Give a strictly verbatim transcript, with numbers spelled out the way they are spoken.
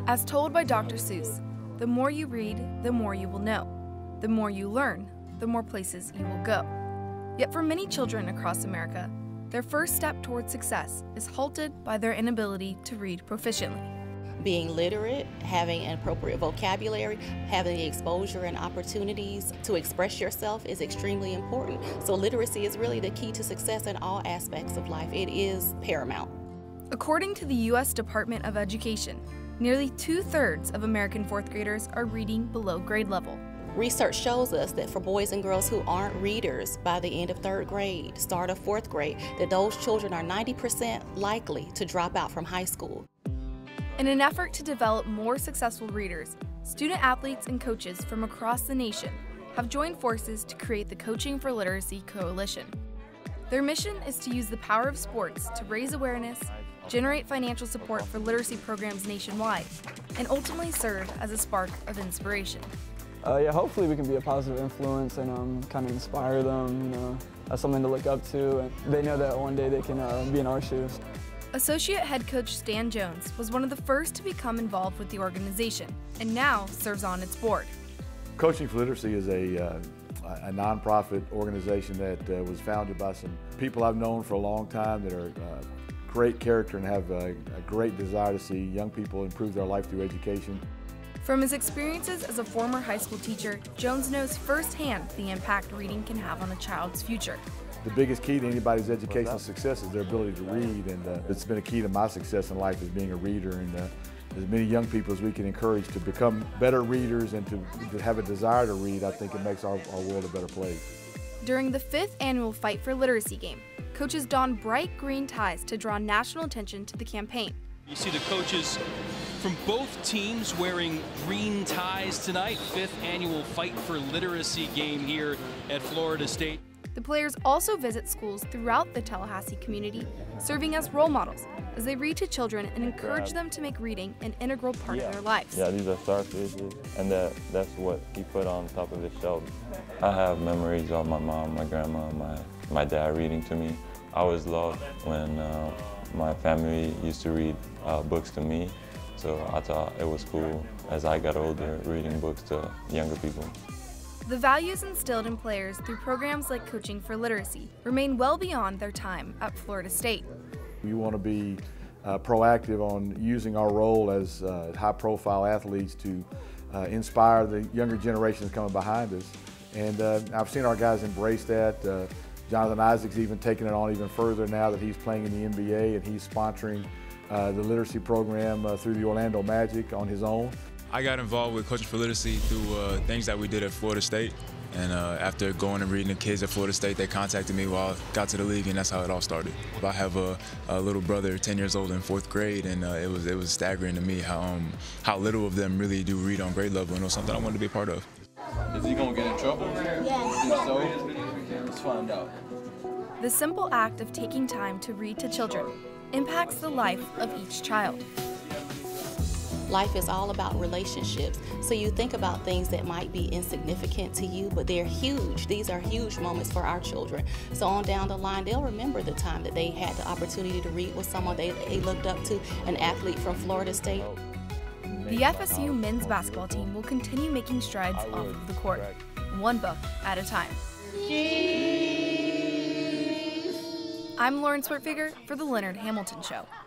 As told by Doctor Seuss, the more you read, the more you will know. The more you learn, the more places you will go. Yet for many children across America, their first step toward success is halted by their inability to read proficiently. Being literate, having an appropriate vocabulary, having the exposure and opportunities to express yourself is extremely important. So literacy is really the key to success in all aspects of life. It is paramount. According to the U S Department of Education, nearly two-thirds of American fourth graders are reading below grade level. Research shows us that for boys and girls who aren't readers by the end of third grade, start of fourth grade, that those children are ninety percent likely to drop out from high school. In an effort to develop more successful readers, student athletes and coaches from across the nation have joined forces to create the Coaching for Literacy Coalition. Their mission is to use the power of sports to raise awareness, generate financial support for literacy programs nationwide, and ultimately serve as a spark of inspiration. Uh, yeah, hopefully we can be a positive influence and um, kind of inspire them, you know, as something to look up to, and they know that one day they can uh, be in our shoes. Associate head coach Stan Jones was one of the first to become involved with the organization and now serves on its board. Coaching for Literacy is a, uh, a nonprofit organization that uh, was founded by some people I've known for a long time that are uh, great character and have a, a great desire to see young people improve their life through education. From his experiences as a former high school teacher, Jones knows firsthand the impact reading can have on a child's future. The biggest key to anybody's educational success is their ability to read, and uh, it's been a key to my success in life as being a reader, and uh, as many young people as we can encourage to become better readers and to, to have a desire to read, I think it makes our, our world a better place. During the fifth annual Fight for Literacy game, coaches donned bright green ties to draw national attention to the campaign. You see the coaches from both teams wearing green ties tonight, fifth annual Fight for Literacy game here at Florida State. The players also visit schools throughout the Tallahassee community, serving as role models as they read to children and encourage them to make reading an integral part yeah. of their lives. Yeah, these are starfishes, and that, that's what he put on top of his shelf. I have memories of my mom, my grandma, my, my dad reading to me. I always loved when uh, my family used to read uh, books to me, so I thought it was cool as I got older reading books to younger people. The values instilled in players through programs like Coaching for Literacy remain well beyond their time at Florida State. We want to be uh, proactive on using our role as uh, high-profile athletes to uh, inspire the younger generations coming behind us. And uh, I've seen our guys embrace that. Uh, Jonathan Isaac's even taking it on even further now that he's playing in the N B A and he's sponsoring uh, the literacy program uh, through the Orlando Magic on his own. I got involved with Coaching for Literacy through uh, things that we did at Florida State. And uh, after going and reading the kids at Florida State, they contacted me while I got to the league, and that's how it all started. I have a, a little brother, ten years old, in fourth grade, and uh, it was it was staggering to me how um, how little of them really do read on grade level, and it was something I wanted to be a part of. Is he gonna get in trouble? Yes. If so, let's find out. The simple act of taking time to read to children impacts the life of each child. Life is all about relationships. So you think about things that might be insignificant to you, but they're huge. These are huge moments for our children. So on down the line, they'll remember the time that they had the opportunity to read with someone they, they looked up to, an athlete from Florida State. The F S U men's basketball team will continue making strides off of the court, one book at a time. I'm Lauren Swertfigger for The Leonard Hamilton Show.